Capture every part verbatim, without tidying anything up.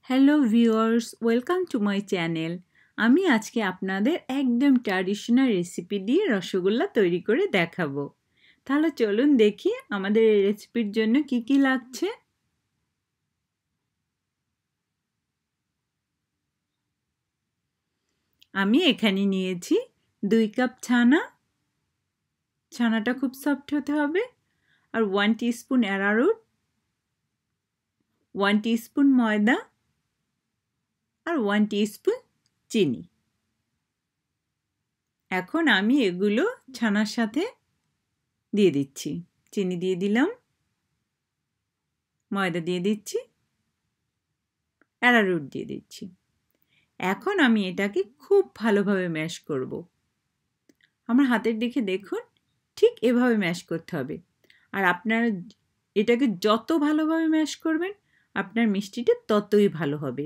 Hello viewers, welcome to my channel. আমি আজকে আপনাদের একদম ট্র্যাডিশনাল রেসিপি দিয়ে রসগোল্লা তৈরি করে দেখাবো। তাহলে চলুন দেখি আমাদের এই রেসিপির জন্য কি কি লাগছে। আমি এখানে নিয়েছি দুই কাপ ছানা। ছানাটা খুব সফট হতে হবে। আর one teaspoon arrowroot, one teaspoon ময়দা আর ওয়ান টিস্পুন চিনি। এখন আমি এগুলো ছানার সাথে দিয়ে দিচ্ছি। চিনি দিয়ে দিলাম, ময়দা দিয়ে দিচ্ছি, অ্যারারুট দিয়ে দিচ্ছি। এখন আমি এটাকে খুব ভালোভাবে ম্যাশ করব। আমার হাতের দিকে দেখুন, ঠিক এভাবে ম্যাশ করতে হবে। আর আপনারা এটাকে যত ভালোভাবে ম্যাশ করবেন আপনার মিষ্টিটা ততই ভালো হবে।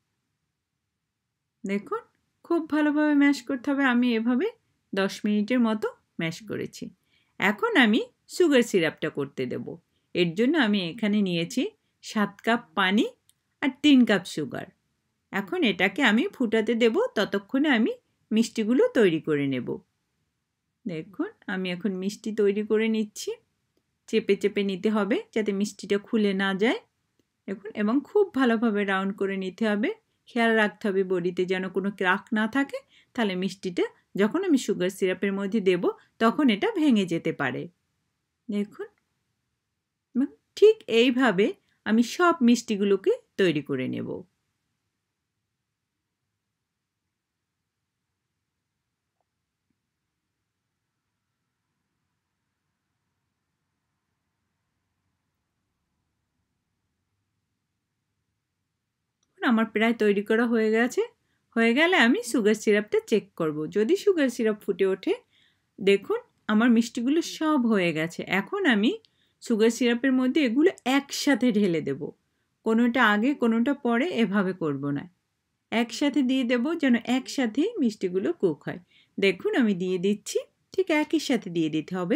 দেখুন, খুব ভালোভাবে ম্যাশ করতে হবে। আমি এভাবে দশ মিনিটের মতো ম্যাশ করেছি। এখন আমি সুগার সিরাপটা করতে দেব। এর জন্য আমি এখানে নিয়েছি সাত কাপ পানি আর তিন কাপ সুগার। এখন এটাকে আমি ফুটাতে দেব, ততক্ষণে আমি মিষ্টিগুলো তৈরি করে নেব। দেখুন, আমি এখন মিষ্টি তৈরি করে নিচ্ছি। চেপে চেপে নিতে হবে যাতে মিষ্টিটা খুলে না যায়। দেখুন, এবং খুব ভালোভাবে রাউন্ড করে নিতে হবে। খেয়াল রাখতে হবে বড়িতে যেন কোনো ক্রাক না থাকে, তাহলে মিষ্টিটা যখন আমি সুগার সিরাপের মধ্যে দেব তখন এটা ভেঙে যেতে পারে। দেখুন, ঠিক এইভাবে আমি সব মিষ্টিগুলোকে তৈরি করে নেব। আমার প্রায় তৈরি করা হয়ে গেছে। হয়ে গেলে আমি সুগার সিরাপটা চেক করব। যদি সুগার সিরাপ ফুটে ওঠে, দেখুন আমার মিষ্টিগুলো সব হয়ে গেছে। এখন আমি সুগার সিরাপের মধ্যে এগুলো একসাথে ঢেলে দেব। কোনোটা আগে কোনোটা পরে এভাবে করব না, একসাথে দিয়ে দেব যেন একসাথেই মিষ্টিগুলো কুক হয়। দেখুন আমি দিয়ে দিচ্ছি, ঠিক একই সাথে দিয়ে দিতে হবে।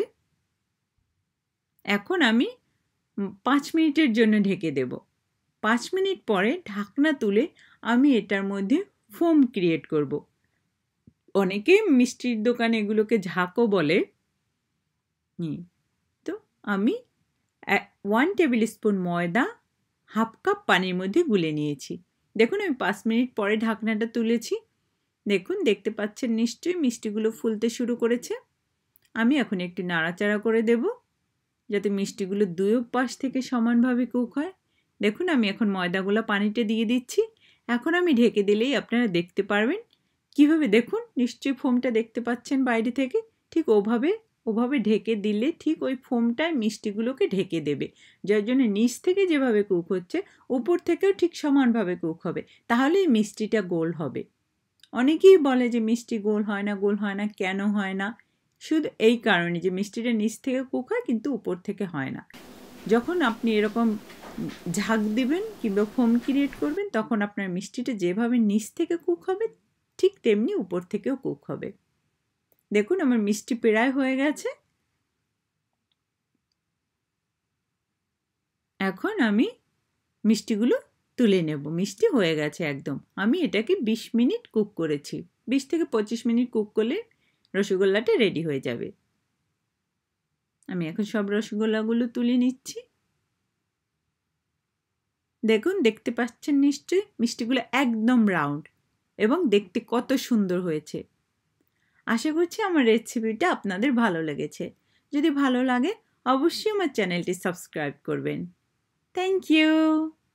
এখন আমি পাঁচ মিনিটের জন্য ঢেকে দেব। পাঁচ মিনিট পরে ঢাকনা তুলে আমি এটার মধ্যে ফোম ক্রিয়েট করব। অনেকে মিষ্টির দোকানে এগুলোকে ঝাঁকও বলে। তো আমি ওয়ান টেবিল স্পুন ময়দা হাফ কাপ পানির মধ্যে গুলে নিয়েছি। দেখুন আমি পাঁচ মিনিট পরে ঢাকনাটা তুলেছি। দেখুন, দেখতে পাচ্ছেন নিশ্চয়ই মিষ্টিগুলো ফুলতে শুরু করেছে। আমি এখন একটু নাড়াচাড়া করে দেব যাতে মিষ্টিগুলো দুই পাশ থেকে সমানভাবে কুক হয়। দেখুন আমি এখন ময়দাগুলো পানিতে দিয়ে দিচ্ছি। এখন আমি ঢেকে দিলেই আপনারা দেখতে পারবেন কিভাবে। দেখুন, নিশ্চয়ই ফোমটা দেখতে পাচ্ছেন বাইরে থেকে। ঠিক ওভাবে ওভাবে ঢেকে দিলে ঠিক ওই ফোমটায় মিষ্টিগুলোকে ঢেকে দেবে, যার জন্য নিচ থেকে যেভাবে কুক হচ্ছে উপর থেকেও ঠিক সমানভাবে কুক হবে। তাহলেই মিষ্টিটা গোল হবে। অনেকেই বলে যে মিষ্টি গোল হয় না, গোল হয় না। কেন হয় না? শুধু এই কারণে যে মিষ্টিটা নিচ থেকে কুক হয় কিন্তু উপর থেকে হয় না। যখন আপনি এরকম ঝাঁক দিবেন কিংবা ফোম ক্রিয়েট করবেন, তখন আপনার মিষ্টিটা যেভাবে নিচ থেকে কুক হবে ঠিক তেমনি উপর থেকেও কুক হবে। দেখুন আমার মিষ্টি প্রায় হয়ে গেছে। এখন আমি মিষ্টিগুলো তুলে নেব। মিষ্টি হয়ে গেছে একদম। আমি এটাকে বিশ মিনিট কুক করেছি। বিশ থেকে পঁচিশ মিনিট কুক করলে রসগোল্লাটা রেডি হয়ে যাবে। আমি এখন সব রসগোল্লাগুলো তুলে নিচ্ছি। দেখুন, দেখতে পাচ্ছেন নিশ্চয়ই মিষ্টিগুলো একদম রাউন্ড এবং দেখতে কত সুন্দর হয়েছে। আশা করছি আমার রেসিপিটা আপনাদের ভালো লেগেছে। যদি ভালো লাগে অবশ্যই আমার চ্যানেলটি সাবস্ক্রাইব করবেন। Thank you.